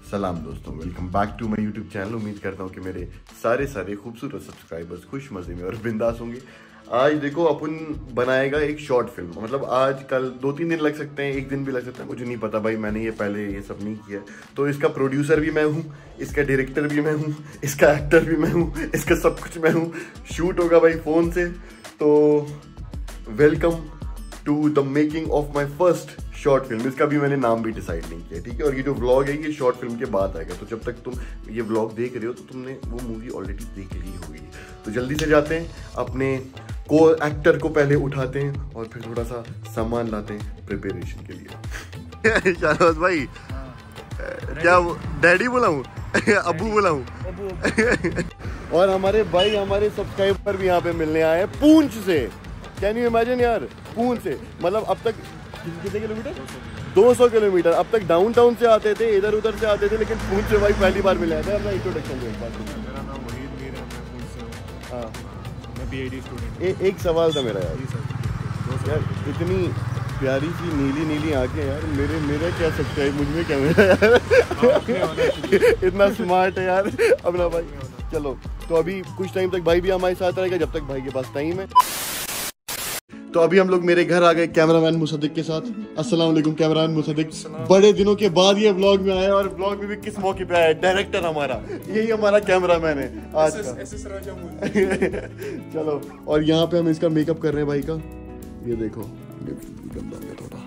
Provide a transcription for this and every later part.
सलाम दोस्तों, welcome back to my YouTube channel. उम्मीद करता हूँ कि मेरे सारे खूबसूरत सब्सक्राइबर्स खुश मज़े में और बिंदास होंगे। आज देखो अपन बनाएगा एक शॉर्ट फिल्म, मतलब आज कल 2-3 दिन लग सकते हैं, एक दिन भी लग सकता है, मुझे नहीं पता भाई, मैंने ये पहले ये सब नहीं किया। तो इसका प्रोड्यूसर भी मैं हूँ, इसका डायरेक्टर भी मैं हूँ, इसका एक्टर भी मैं हूँ, इसका सब कुछ मैं हूँ। शूट होगा भाई फ़ोन से। तो welcome to the making of my first short film. इसका भी मैंने नाम भी डिसाइड नहीं किया, ठीक है। और ये जो व्लॉग है ये शॉर्ट फिल्म के बाद आएगा, तो जब तक तुम ये व्लॉग देख रहे हो तो तुमने वो मूवी ऑलरेडी देख ली होगी। तो जल्दी से जाते हैं, अपने को एक्टर को पहले उठाते हैं और फिर थोड़ा सा सामान लाते हैं प्रिपरेशन के लिए। शाहबाज भाई, क्या डैडी बोला हूँ अबू बोला हूँ। और हमारे भाई, हमारे सब्सक्राइबर भी यहाँ पे मिलने आए हैं पूंछ से। कैन यू इमेजिन यार, पूंछ से, मतलब अब तक कितने किलोमीटर, 200 किलोमीटर। अब तक डाउनटाउन से आते थे, इधर उधर से आते थे, लेकिन पूंछ से भाई पहली बार मिले थे। अपना इंट्रोडक्शन दो एक बार। मेरा नाम वहीद मीर है, मैं पूंछ से हूँ। हाँ, मैं पीएचडी स्टूडेंट। एक सवाल था मेरा यार, इतनी प्यारी सी नीली नीली आंखें यार, मेरे क्या सब्सक्राइब मुझ में क्या मेरा यार। इतना स्मार्ट है यार अपना भाई। चलो, तो अभी कुछ टाइम तक भाई भी हमारे साथ रहेगा, जब तक भाई के पास टाइम है। तो अभी हम लोग मेरे घर आ गए कैमरामैन मुसद्दिक के साथ। अस्सलाम वालेकुम कैमरामैन मुसद्दिक, बड़े दिनों के बाद ये व्लॉग में आया, और व्लॉग में भी किस मौके पे आया, डायरेक्टर हमारा, यही हमारा कैमरामैन है आज का। चलो, और यहाँ पे हम इसका मेकअप कर रहे हैं भाई का। ये देखो, ये गंदा है थोड़ा।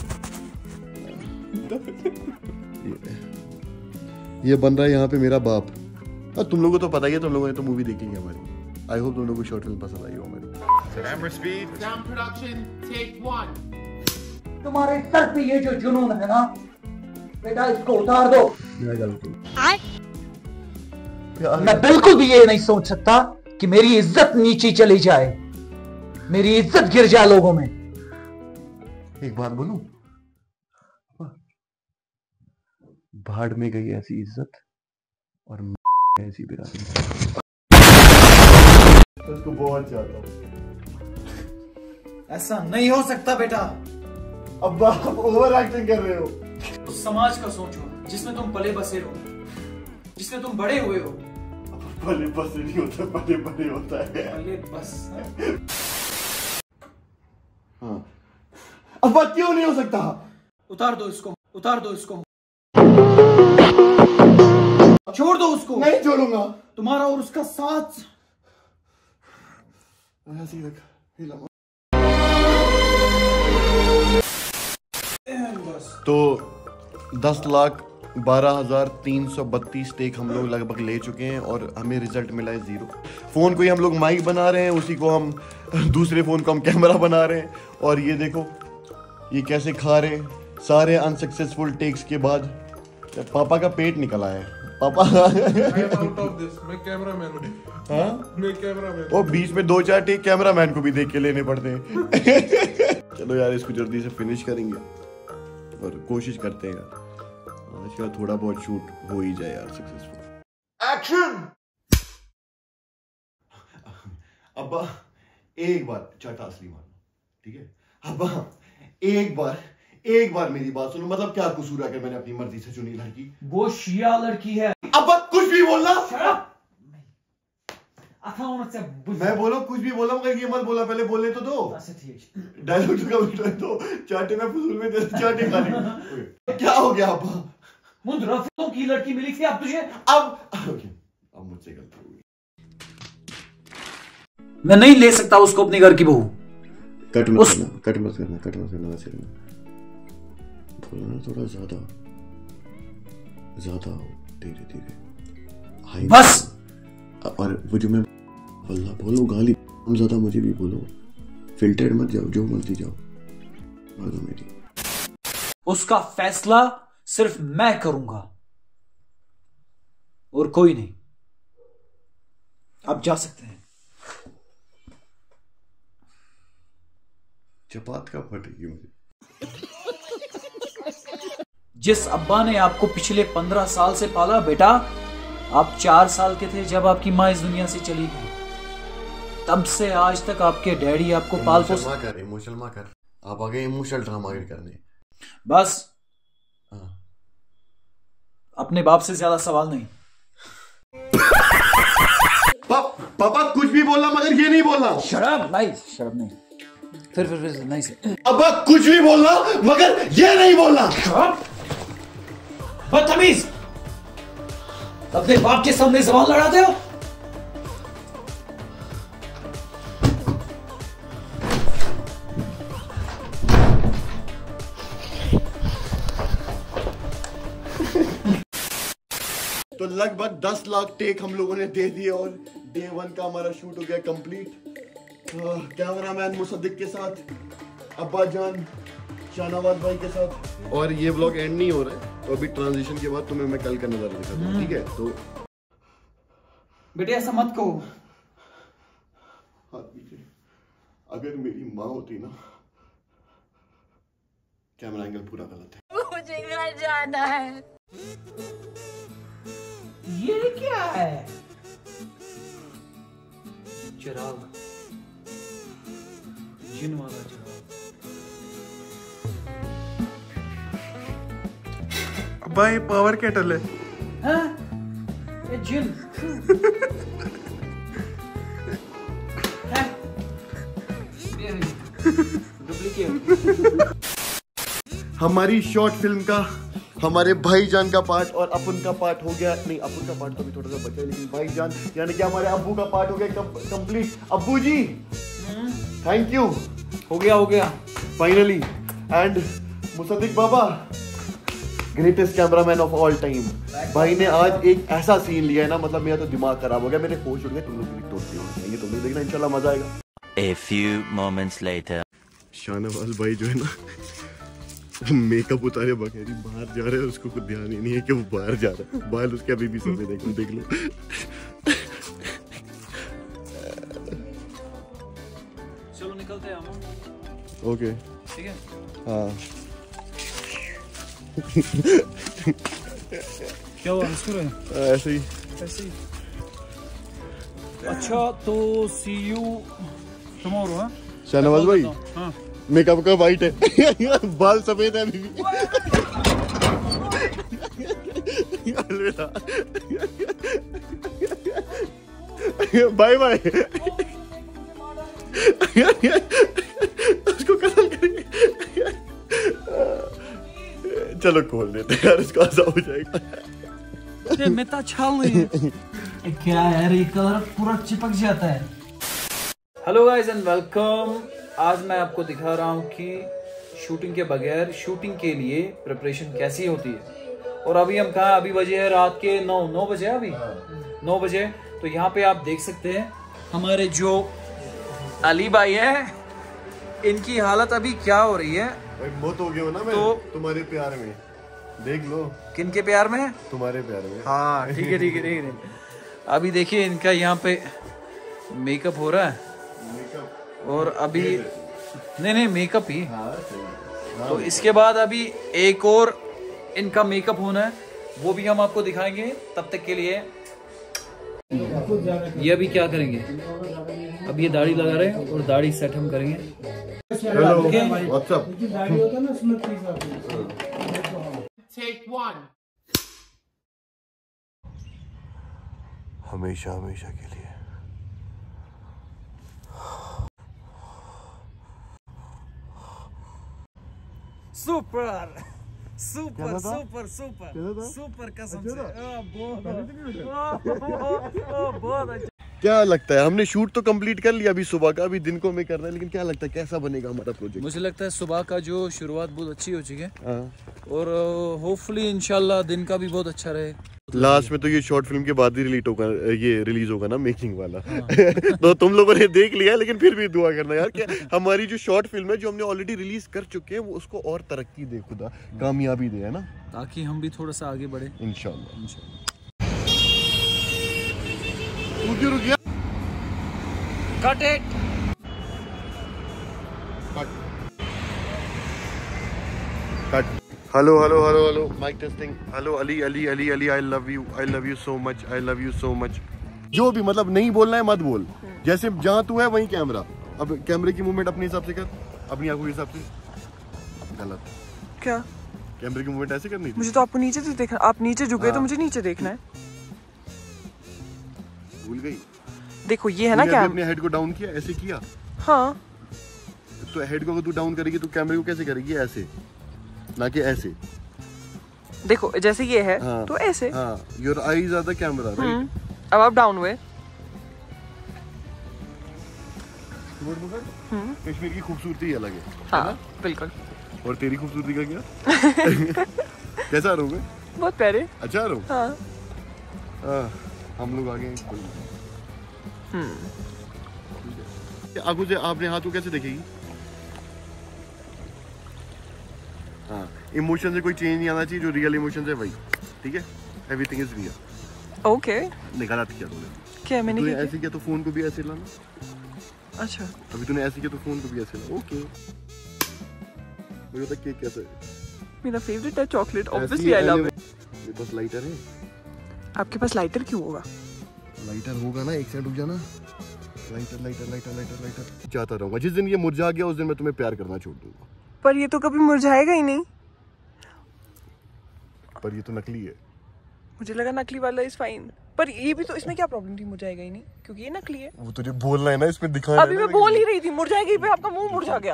ये बन रहा है यहाँ पे मेरा बाप। और तुम लोगों को तो पता ही है, तुम लोगों ने तो मूवी देखी है हमारी। आई होप तुम लोगों को शॉर्ट फिल्म पसंद आई हो हमारी। Camera speed. Sound production, take 1. तुम्हारे सर पे ये जो जुनून है ना बेटा, इसको उतार दो। मैं बिल्कुल भी ये नहीं सोच सकता कि मेरी इज्जत नीचे चली जाए, मेरी इज्जत गिर जाए लोगों में। एक बात बोलूं, भाड़ में गई ऐसी इज्जत और ऐसी बिरादरी। उसको बहुत चाहता हूं। ऐसा नहीं हो सकता बेटा। अब आप ओवर एक्टिंग कर रहे हो। उस समाज का सोचो जिसमें तुम पले बसे हो, जिसमें तुम बड़े हुए हो। पले बसे नहीं होता, पले बड़े होता है। पले बस। हाँ, अब बात क्यों नहीं हो सकता? उतार दो इसको, उतार दो इसको, छोड़ दो उसको। नहीं छोड़ूंगा। तुम्हारा और उसका साथ ऐसे ही रख, हिला मत। तो 10,12,332 टेक हम लोग लगभग ले चुके हैं और हमें रिजल्ट मिला है 0। फोन को ही हम लोग माइक बना रहे हैं, उसी को हम दूसरे फोन को हम कैमरा बना रहे हैं। और ये देखो ये कैसे खा रहे हैं सारे अनसक्सेसफुल टेक्स के बाद। पापा का पेट निकल आया है। पापा मैं कैमरामैन हूं। हाँ, मैं कैमरामैन। वो बीच में 2-4 टेक कैमरामैन को भी देख के लेने पड़ते हैं। चलो यार, इसको जल्दी से फिनिश करेंगे और कोशिश करते हैं यार आज का थोड़ा बहुत शूट हो ही जाए यार सक्सेसफुल। एक्शन। अब्बा एक बार चाटा असली मारना, ठीक है? अब्बा एक बार मेरी बात सुनो। मतलब क्या कसूर है कि मैंने अपनी मर्जी से चुनी लड़की? वो शिया लड़की है। अब्बा कुछ भी बोलना। मैं बोलो कुछ भी बोला, मगर ये मत बोला, पहले बोलने तो दो। डायलॉग तो चाटे में फजूल में चाटे खाने। क्या हो गया अब्बा? मुद्रफों की लड़की मिली थी, अब तुझे अब मुझसे गलती हो गई। मैं नहीं ले सकता उसको अपने घर की बहू। कट मत करना वैसे बोलो ना, थोड़ा ज्यादा हो, धीरे धीरे बस। और वो जो मैं अल्लाह बोलो गाली ज्यादा, मुझे भी बोलो, फिल्टर मत जाओ, जो मर्जी जाओ, बोलो मेरी। उसका फैसला सिर्फ मैं करूंगा और कोई नहीं। आप जा सकते हैं। चपात का फटेगी मुझे। जिस अब्बा ने आपको पिछले 15 साल से पाला बेटा, आप 4 साल के थे जब आपकी माँ इस दुनिया से चली गई। तब से आज तक आपके डैडी आपको पाल पोस इमोशनल कर। आप आगे इमोशनल ड्रामा करने। बस अपने बाप से ज्यादा सवाल नहीं। पापा कुछ भी बोलना मगर ये नहीं बोलना। शराब नहीं, शराब नहीं। फिर नहीं से। पापा कुछ भी बोलना मगर ये नहीं बोलना। शराब बदतमीज, अपने बाप के सामने जबान लड़ाते हो। तो लगभग 10 लाख टेक हम लोगों ने दे दिए और डे 1 का हमारा शूट हो गया कंप्लीट। कैमरामैन मुसद्दिक के साथ, अब्बा जान शाहनवाज भाई के साथ। और ये व्लॉग एंड नहीं हो रहा है, तो अभी ट्रांजिशन के बाद तुम्हें मैं कल का नजारा दिखाता हूं, ठीक है? तो बेटे ऐसा मत कहो। हाथ पीछे। अगर मेरी माँ होती ना, कैमरा एंगल पूरा गलत है। मुझे घर जाना है। ये क्या है? चिराग, जिन वाला चिराग। भाई पावर केटल है। हाँ? ये जिन। डुप्लीकेट। हमारी शॉर्ट फिल्म का हमारे भाईजान का पार्ट और अपन का पार्ट हो गया। नहीं, अपन का पार्ट तो भी थोड़ा सा बचा है, लेकिन भाईजान यानी कि हमारे अब्बू का पार्ट हो गया कंप्लीट। अब्बू जी थैंक यू। हो गया finally. And Musaddiq Baba, greatest cameraman of all time. भाई ने आज एक ऐसा सीन लिया है ना, मतलब मेरा तो दिमाग खराब हो गया, मेरे होश उड़ गए। तुम लोग भी तोड़ते हो, तुम लोग देखना, इंशाल्लाह मजा आएगा। A few moments later. Shahnawaz भाई जो है ना, मेकअप उतारे बगैर ही बाहर जा रहे हैं, उसको कुछ ध्यान ही नहीं है कि वो बाहर जा रहा है। बाल उसके अभी भी सफेद है, देख लो। चलो निकलते हैं हम। ओके ठीक है। हाँ। क्या हुआ? हंस रहे हैं? ऐसे ही। अच्छा तो सी यू टुमारो। हाँ शाहनवाज भाई, हाँ मेकअप का वाइट है, बाल सफेद है अभी भी। Bye bye. उसको कत्ल करेंगे। चलो खोल देते हैं यार, इसको ऐसा हो जाएगा। मेरा छाल नहीं है। क्या यार, ये कलर पूरा चिपक जाता है। Hello guys and welcome. आज मैं आपको दिखा रहा हूँ कि शूटिंग के बगैर शूटिंग के लिए प्रिपरेशन कैसी होती है। और अभी हम कहाँ, अभी बजे है रात के 9 बजे, अभी 9 बजे। तो यहाँ पे आप देख सकते हैं हमारे जो अली भाई है, इनकी हालत अभी क्या हो रही है। बहुत हो गया हो ना मैं तो तुम्हारे प्यार में, देख लो। किन के प्यार में? तुम्हारे प्यार में। हाँ ठीक है। अभी देखिए इनका यहाँ पे मेकअप हो रहा है, और अभी नहीं मेकअप ही। तो इसके बाद अभी एक और इनका मेकअप होना है, वो भी हम आपको दिखाएंगे। तब तक के लिए ये अभी क्या करेंगे, अब ये दाढ़ी लगा रहे हैं और दाढ़ी सेट हम करेंगे। Hello what's up. Take one. हमेशा के लिए। सुपर कसम से। बहुत अच्छा। क्या लगता है, हमने शूट तो कंप्लीट कर लिया अभी सुबह का, अभी दिन को में करना है, लेकिन क्या लगता है कैसा बनेगा हमारा प्रोजेक्ट? मुझे लगता है सुबह का जो शुरुआत बहुत अच्छी हो चुकी है, और होपफुली इंशाल्लाह दिन का भी बहुत अच्छा रहे। लास्ट में तो ये शॉर्ट फिल्म के बाद ही रिलीज होगा ना, मेकिंग वाला। तो तुम लोगों ने देख लिया, लेकिन फिर भी दुआ करना यार कि हमारी जो शॉर्ट फिल्म है जो हमने ऑलरेडी रिलीज कर चुके हैं, वो उसको और तरक्की दे, खुदा कामयाबी दे, है ना, ताकि हम भी थोड़ा सा आगे बढ़े इंशाल्लाह। Cut it. Cut. Hello mic testing. Hello Ali I love you so much. जो भी मतलब नहीं बोलना है मत बोल, जैसे जहाँ तू है वहीं कैमरा। अब कैमरे की मूवमेंट अपने हिसाब से कर, अपनी आंखों के हिसाब से। गलत क्या? कैमरे की मूवमेंट ऐसे करनी थी। मुझे तो आपको नीचे से देखना, आप नीचे झुके तो मुझे नीचे देखना है। भूल गई। देखो ये है ना क्या, अपने हेड को डाउन किया, ऐसे किया। हाँ तो हेड को अगर तू डाउन करेगी तो कैमरे को कैसे करेगी? ऐसे, ना कि ऐसे। देखो जैसे ये है हाँ, तो ऐसे। हाँ, your eyes are the camera, right? अब आप डाउन हुए। कश्मीर की खूबसूरती अलग है। हाँ बिल्कुल। और तेरी खूबसूरती का क्या? कैसा रहोगे? बहुत प्यारे। अच्छा रहो। हाँ। हम लोग आगे आगू से आपने हाथ को कैसे देखेगी? हाँ, इमोशन से कोई चेंज नहीं आना चाहिए, जो रियल इमोशन है वही, ठीक है? Everything is real. ओके। निकाला किया तूने? क्या मैंने तूने ऐसे किया तो फोन को भी ऐसे लाना। अच्छा। अभी तूने ऐसे किया तो फोन को भी ऐसे लाना। ओके। मुझे तो केक कैसा है? मेरा फेवरेट है chocolate, obviously I love it. मेरे पास लाइटर है। आपके पास लाइटर क्यों होगा? लाइटर होगा ना, एक सेकंड रुक जाना। Lighter lighter lighter lighter lighter चाहता रहूंगा। जिस दिन ये मुरझा गया उस दिन मैं तुम्हें प्यार करना छोड़ दूंगा। पर ये तो कभी मुरझाएगा ही नहीं। पर ये तो नकली है। मुझे लगा नकली वाला इज फाइन, पर ये भी तो, इसमें क्या प्रॉब्लम थी? मुरझाएगा ही नहीं क्योंकि ये नकली है। वो तुझे बोलना है ना, इसमें दिखाना। अभी मैं बोल ही रही थी मुरझाएगी, पे आपका मुंह मुरझा गया।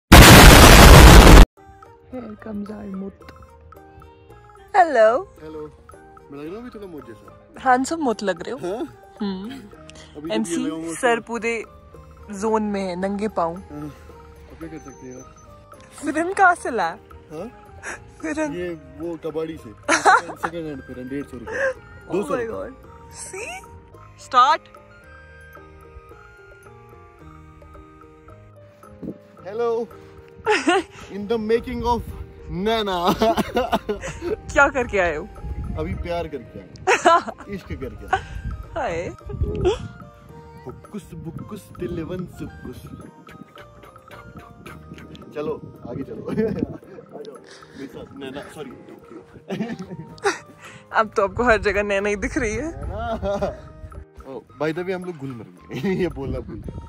Here comes our मुत। हेलो। हेलो। मैं लग रहा हूँ अभी थोड़ा मुझ जैसा। हैंडसम मुत लग रहे हो। हाँ? MC सर पूरे जोन में है, नंगे पाँव। क्या कर सकते हैं यार? फिरन कहाँ से लाया? हाँ? फिरन ये वो कबाड़ी से सेकंड हैंड फिरन 150 रुपए। 200 रुपए। सी start. Hello. In the making of Naina. क्या करके आए हो? अभी प्यार करके आए, इश्क करके आए। हाय। बुक्कुस बुक्कुस दिलवन सुक्कुस। चलो आगे चलो। आ जाओ मेरे साथ। Naina, sorry Tokyo. अब तो आपको हर जगह नैना ही दिख रही है। बाय द वे हम लोग गुलमर्ग में। ये बोलना भूल गया।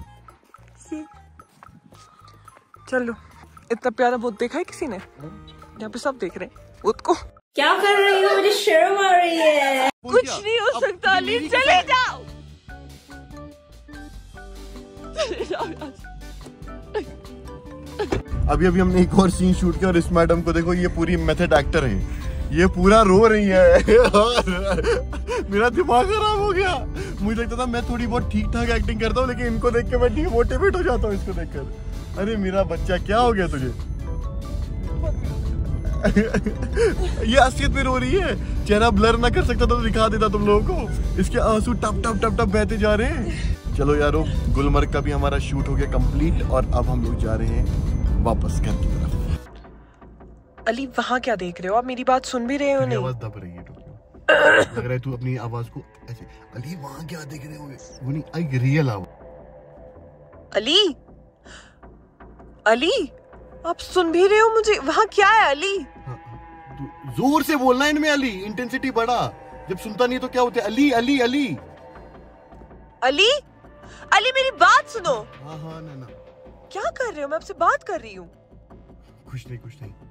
चलो, इतना प्यारा भूत देखा है किसी ने? यहाँ पे सब देख रहे हैं भूत को। क्या कर रही हो? मुझे शर्म आ रही है। कुछ नहीं हो सकता अली, चले जाओ। अभी हमने एक और सीन शूट किया और इस मैडम को देखो, ये पूरी मेथड एक्टर है, ये पूरा रो रही है। मेरा दिमाग खराब हो गया। मुझे लगता था मैं थोड़ी बहुत ठीक ठाक एक्टिंग करता हूँ, लेकिन इनको देख के मैं डिमोटिवेट हो जाता हूँ इसको देखकर। अरे मेरा बच्चा क्या हो गया तुझे? ये असलियत में रो रही है। चेहरा ब्लर ना कर सकता तो दिखा देता तुम लोगों को। इसके आंसू टप टप टप टप बहते जा रहे हैं। चलो यारो, गुलमर्ग का भी हमारा शूट हो गया कंप्लीट और अब हम लोग जा रहे हैं वापस घर की तरफ। अली वहाँ क्या देख रहे हो? आप मेरी बात सुन भी रहे हो? नहीं, आवाज दब रही है। लग रहा है तू अपनी आवाज को ऐसे, अली वहाँ क्या देख रहे होगे? वो नहीं, एक रियल आवाज। अली, अली आप सुन भी रहे हो मुझे? वहाँ क्या है अली? जोर से बोलना है इनमें, अली इंटेंसिटी बढ़ा। जब सुनता नहीं तो क्या होता है? अली अली अली अली अली मेरी बात सुनो। हाँ हाँ ना क्या कर रहे हो? मैं आपसे बात कर रही हूँ। कुछ नहीं कुछ नहीं।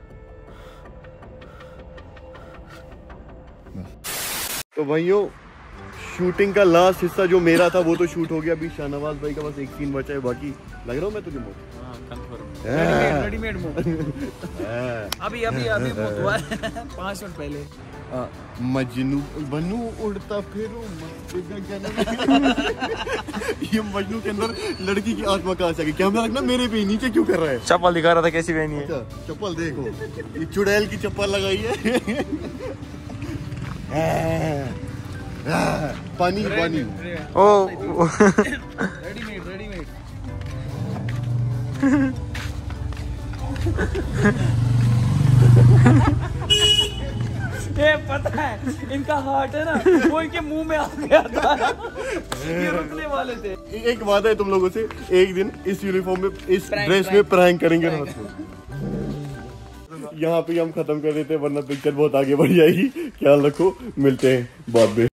तो भाइयों, शूटिंग का लास्ट हिस्सा जो मेरा था वो तो शूट हो गया। अभी शाहनवाज भाई का बस एक सीन बचा है, बाकी लग रहा हूँ मैं तुझे मोट। रेडीमेड मुंह। अभी हुआ 5 मिनट पहले। मजनू बनू उड़ता फिरूं ये मजनू के अंदर लड़की की आत्मा कहाँ से आ गई? कैमरा रखना मेरे पे, नीचे क्यों कर रहा है? चप्पल दिखा रहा था कैसी पहनी है। अच्छा, चप्पल देखो, ये चुड़ैल की चप्पल लगाई है। पानी पानी। ओ रेडीमेड। ये पता है, इनका हार्ट है ना, वो इनके मुंह में आ गया था। ये रुकने वाले थे। एक वादा है तुम लोगों से, एक दिन इस यूनिफॉर्म में, इस ड्रेस में प्रैंक करेंगे रात को। यहाँ पे हम खत्म कर देते हैं, वरना पिक्चर बहुत आगे बढ़ जाएगी। ख्याल रखो, मिलते हैं बाद में।